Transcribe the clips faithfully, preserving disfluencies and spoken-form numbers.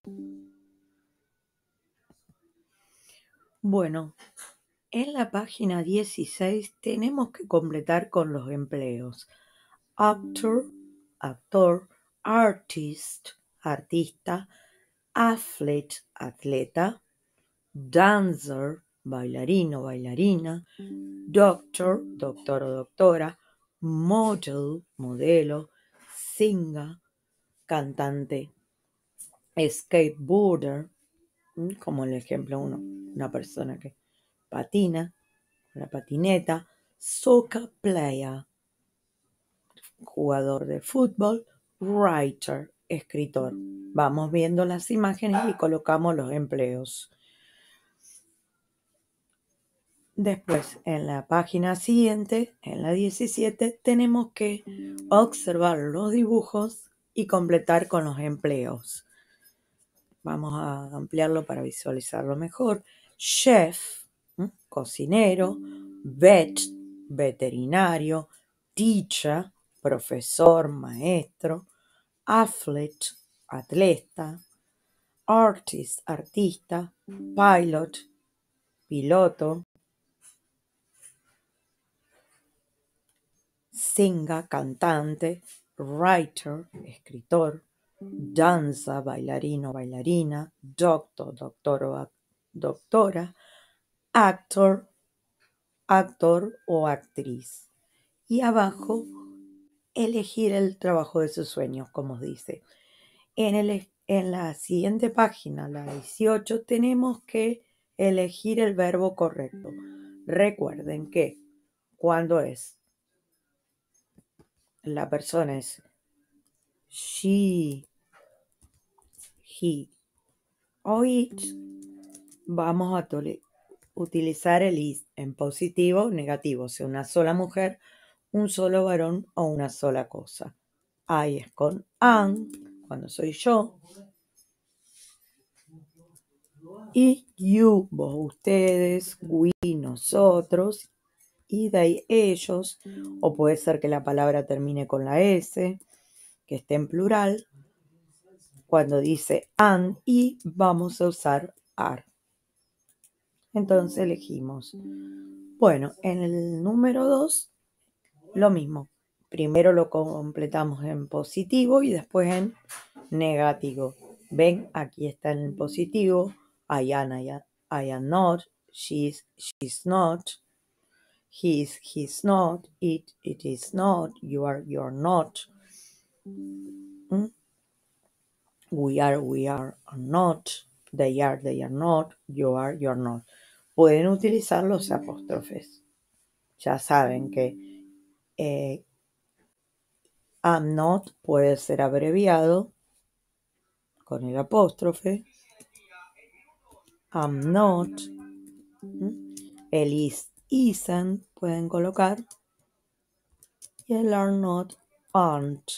Bueno, en la página dieciséis tenemos que completar con los empleos. Actor, actor, artist, artista, athlete, atleta, dancer, bailarino, bailarina, doctor, doctor o doctora, model, modelo, singer, cantante, skateboarder, como el ejemplo uno, una persona que patina, la patineta, soccer player, jugador de fútbol, writer, escritor. Vamos viendo las imágenes y colocamos los empleos. Después, en la página siguiente, en la diecisiete, tenemos que observar los dibujos y completar con los empleos. Vamos a ampliarlo para visualizarlo mejor. Chef, ¿m? Cocinero, vet, veterinario, teacher, profesor, maestro, athlete, atleta, artist, artista, pilot, piloto, singer, cantante, writer, escritor, danza, bailarino, bailarina, doctor, doctor o doctora, actor, actor o actriz. Y abajo, elegir el trabajo de sus sueños, como dice. En, el, en la siguiente página, la dieciocho, tenemos que elegir el verbo correcto. Recuerden que cuando es la persona es she, he o it, vamos a utilizar el is en positivo o negativo, o sea, una sola mujer, un solo varón o una sola cosa. I es con an, cuando soy yo. Y you, vos, ustedes, we, nosotros, y they, ellos, o puede ser que la palabra termine con la S, que esté en plural. Cuando dice an y vamos a usar are. Entonces elegimos. Bueno, en el número dos, lo mismo. Primero lo completamos en positivo y después en negativo. Ven, aquí está en positivo. I am, I am, I am not. She's, she's not. He's, he's not. It, it is not. You are, you are not. ¿Mm? We are, we are, are not. They are, they are not. You are, you are not. Pueden utilizar los apóstrofes. Ya saben que eh, I'm not puede ser abreviado con el apóstrofe. I'm not. El is, isn't pueden colocar. Y el are not, aren't.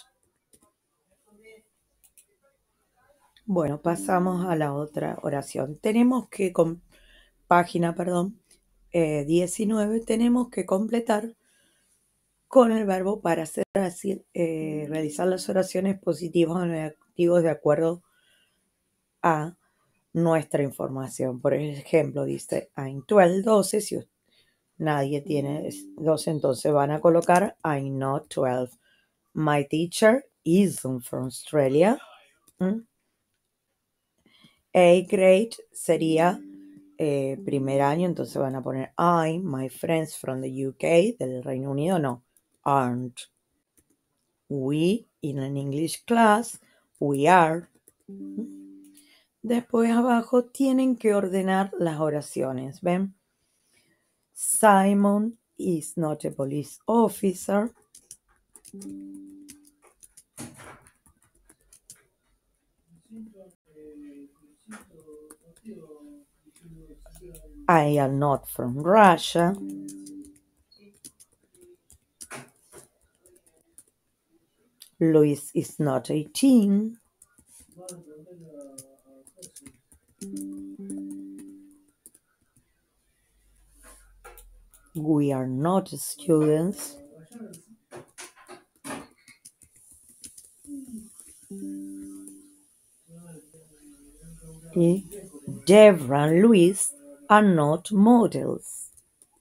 Bueno, pasamos a la otra oración. Tenemos que, con página, perdón, eh, diecinueve, tenemos que completar con el verbo para hacer así, eh, realizar las oraciones positivas o negativas de acuerdo a nuestra información. Por ejemplo, dice I'm twelve, doce. Si nadie tiene doce, entonces van a colocar I'm not twelve. My teacher isn't from Australia. ¿Mm? A grade sería eh, primer año, entonces van a poner I, my friends from the U K, del Reino Unido, no, aren't. We, in an English class, we are. Después abajo tienen que ordenar las oraciones, ¿ven? Simon is not a police officer. I am not from Russia. Louis is not eighteen. We are not students. Y Debra and Luis are not models.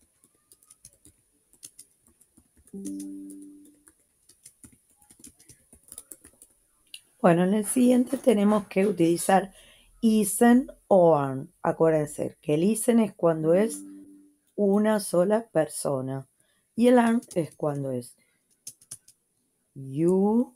Bueno, en el siguiente tenemos que utilizar isn't o aren't. Acuérdense que el isn't es cuando es una sola persona y el aren't es cuando es you,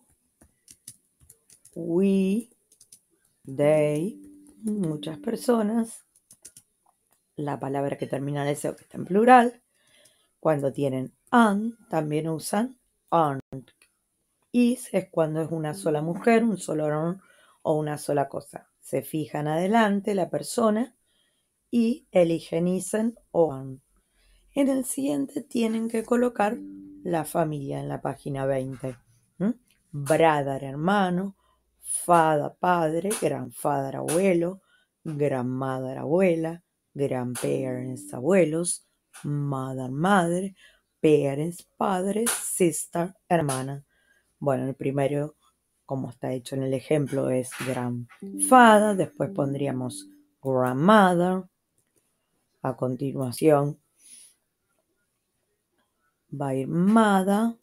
we, they, muchas personas, la palabra que termina en ese o que está en plural. Cuando tienen an, también usan aren't. Is es cuando es una sola mujer, un solo varón o una sola cosa. Se fijan adelante la persona y eligen isn't o aren't. En el siguiente tienen que colocar la familia en la página veinte. ¿Mm? Brother, hermano, father, padre, grandfather, abuelo, grandmother, abuela, grandparents, abuelos, mother, madre, parents, padres, sister, hermana. Bueno, el primero, como está hecho en el ejemplo, es grandfather, después pondríamos grandmother, a continuación va a ir mother,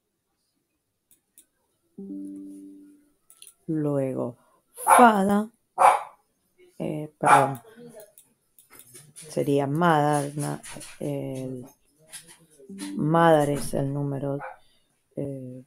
luego father, eh, perdón, sería mother, na- el mother es el número eh,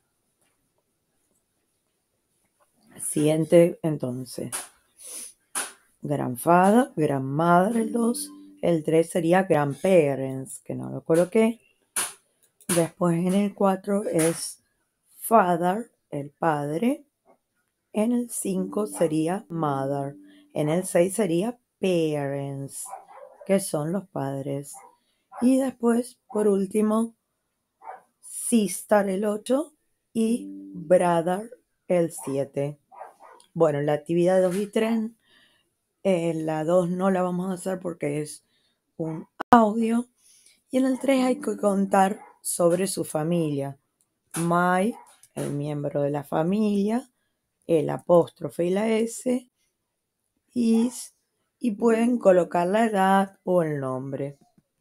siguiente, entonces grandfather, grandmother el dos, el tres sería grandparents, que no lo coloqué, después en el cuatro es father, el padre, en el cinco sería mother, en el seis sería parents, que son los padres. Y después, por último, sister el ocho y brother el siete. Bueno, la actividad dos y tres, eh, la dos no la vamos a hacer porque es un audio. Y en el tres hay que contar sobre su familia. My, el miembro de la familia, el apóstrofe y la S, is, y pueden colocar la edad o el nombre.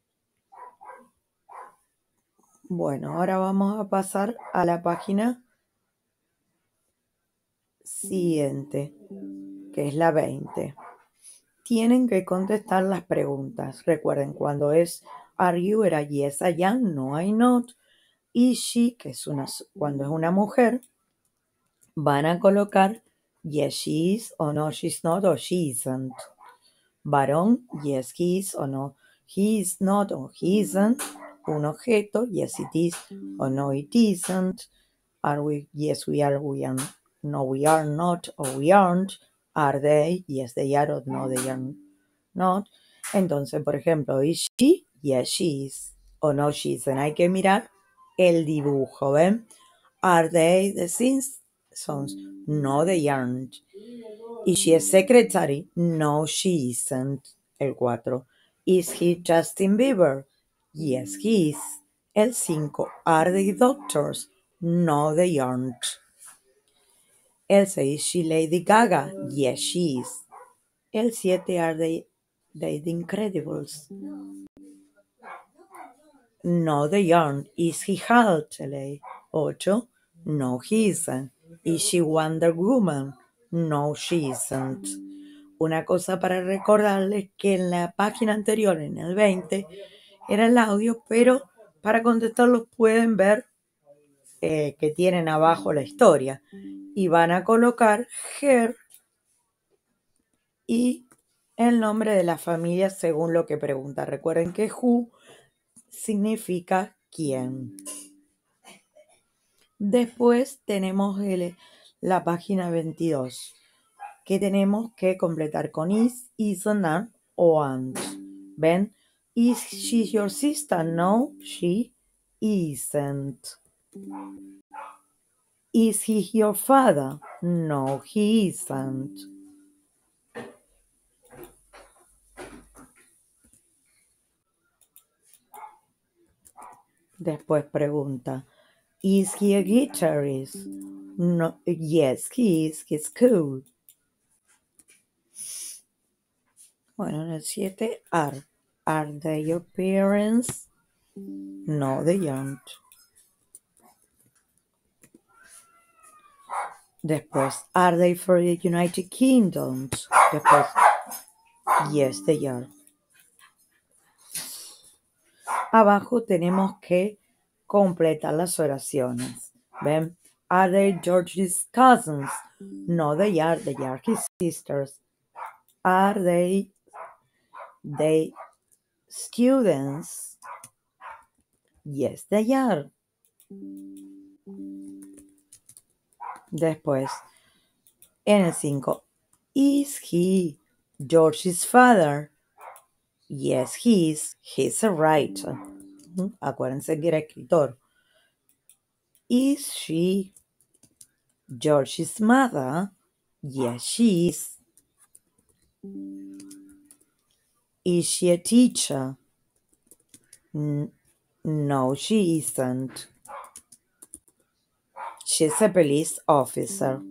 Bueno, ahora vamos a pasar a la página siguiente, que es la veinte. Tienen que contestar las preguntas. Recuerden, cuando es are you era yes I am, no I not. Y she, que es una, cuando es una mujer, van a colocar yes she is o no she's not o she isn't. Varón, yes he is o no he is not o he isn't. Un objeto, yes it is o no it isn't. Are we? Yes we are, we are. No we are not o we aren't. Are they? Yes they are o no they are not. Entonces, por ejemplo, is she? Yes she is o no she isn't. Hay que mirar el dibujo, ¿ven? Are they the Simpsons? No they aren't. Is she a secretary? No, she isn't. El cuatro. Is he Justin Bieber? Yes, he is. El cinco. Are they doctors? No, they aren't. El seis. Is she Lady Gaga? Yes, she is. El siete. Are they, they the Incredibles? No, they aren't. Is he Hulk? El ocho. No, he isn't. Is she Wonder Woman? No, she isn't. Una cosa para recordarles que en la página anterior, en el veinte, era el audio, pero para contestarlos pueden ver eh, que tienen abajo la historia. Y van a colocar her y el nombre de la familia según lo que pregunta. Recuerden que who significa quién. Después tenemos el, la página veintidós, que tenemos que completar con is, isn't, are o aren't. ¿Ven? Is she your sister? No, she isn't. Is he your father? No, he isn't. Después pregunta, is he a guitarist? No, yes, he is. He's cool. Bueno, en el siete, are. Are they your parents? No, they aren't. Después, are they for the United Kingdom? Después, yes, they are. Abajo tenemos que completar las oraciones. ¿Ven? Are they George's cousins? No, they are. They are his sisters. Are they they students? Yes, they are. Después, en el cinco, is he George's father? Yes, he is. He's a writer. Acuérdense que era escritor. Is she George's mother? Yes, she is. Is she a teacher? N- no, she isn't. She's a police officer.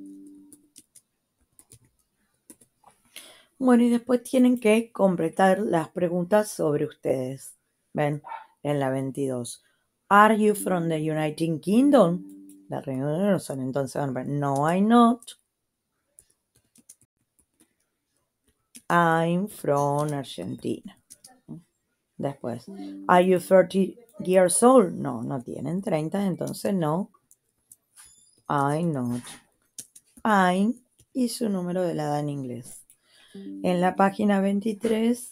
Bueno, y después tienen que completar las preguntas sobre ustedes. ¿Ven? En la veintidós. Are you from the United Kingdom? La Reino Unido no son, entonces van a ver. No, I'm not. I'm from Argentina. Después, are you thirty years old? No, no tienen treinta, entonces no. I'm not. I'm y su número de la edad en inglés. En la página veintitrés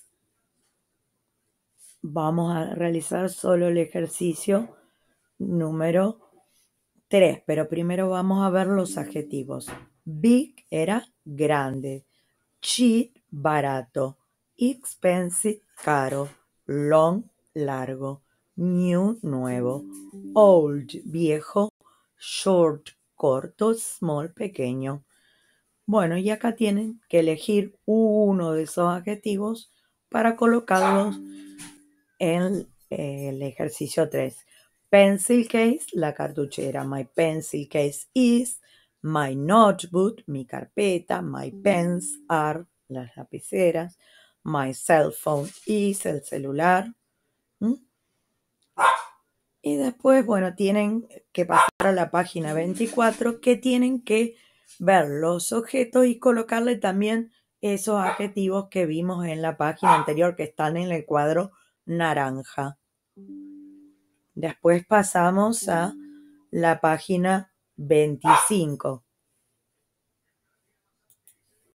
vamos a realizar solo el ejercicio número tres, pero primero vamos a ver los adjetivos. Big era grande, cheap barato, expensive caro, long largo, new nuevo, old viejo, short corto, small pequeño. Bueno, y acá tienen que elegir uno de esos adjetivos para colocarlos en el ejercicio tres. Pencil case, la cartuchera. My pencil case is. My notebook, mi carpeta. My pens are, las lapiceras. My cell phone is, el celular. ¿Mm? Y después, bueno, tienen que pasar a la página veinticuatro, que tienen que ver los objetos y colocarle también esos adjetivos que vimos en la página anterior, que están en el cuadro naranja. Después pasamos a la página veinticinco.